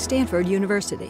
Stanford University.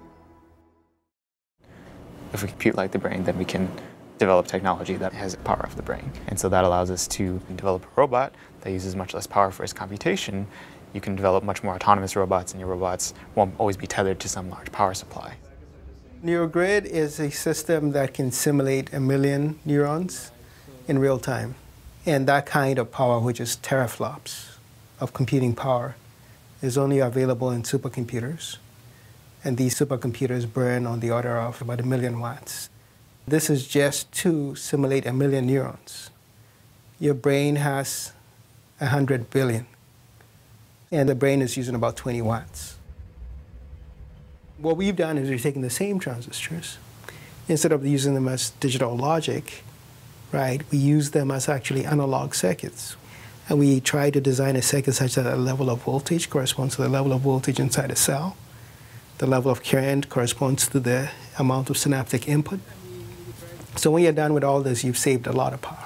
If we compute like the brain, then we can develop technology that has the power of the brain. And so that allows us to develop a robot that uses much less power for its computation. You can develop much more autonomous robots, and your robots won't always be tethered to some large power supply. Neurogrid is a system that can simulate 1 million neurons in real time. And that kind of power, which is teraflops of computing power, is only available in supercomputers. And these supercomputers burn on the order of about 1 million watts. This is just to simulate 1 million neurons. Your brain has 100 billion, and the brain is using about 20 watts. What we've done is we've taken the same transistors. Instead of using them as digital logic, right, we use them as actually analog circuits. And we try to design a circuit such that the level of voltage corresponds to the level of voltage inside a cell. The level of current corresponds to the amount of synaptic input. So when you're done with all this, you've saved a lot of power.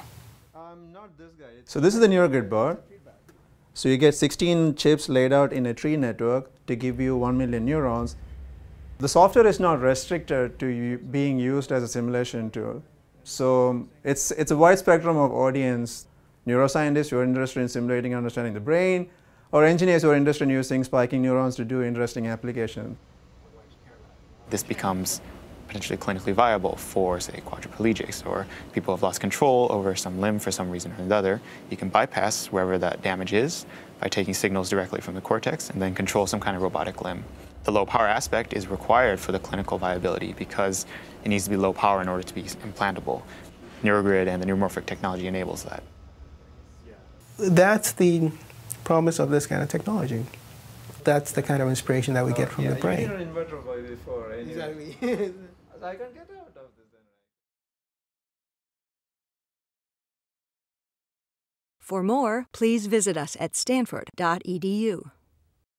So this is the Neurogrid board. So you get 16 chips laid out in a tree network to give you 1 million neurons. The software is not restricted to being used as a simulation tool. So it's a wide spectrum of audience. Neuroscientists who are interested in simulating and understanding the brain, or engineers who are interested in using spiking neurons to do interesting applications. This becomes potentially clinically viable for, say, quadriplegics or people who have lost control over some limb for some reason or another. You can bypass wherever that damage is by taking signals directly from the cortex and then control some kind of robotic limb. The low power aspect is required for the clinical viability because it needs to be low power in order to be implantable. Neurogrid and the neuromorphic technology enables that. That's the promise of this kind of technology. That's the kind of inspiration that we get from the brain. You need an inverter before. Exactly. I can get out of this then. For more, please visit us at stanford.edu.